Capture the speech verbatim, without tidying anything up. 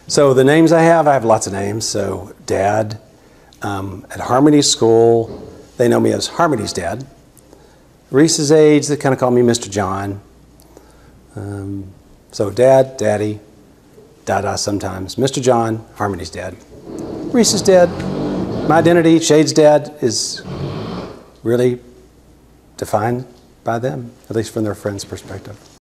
So the names I have, I have lots of names. So Dad, um, at Harmony School, they know me as Harmony's dad. Reese's age, they kind of call me Mister John. Um, so Dad, Daddy, Dada sometimes. Mister John, Harmony's dad. Reese's dad. My identity, Shade's dad, is really defined by them, at least from their friend's perspective.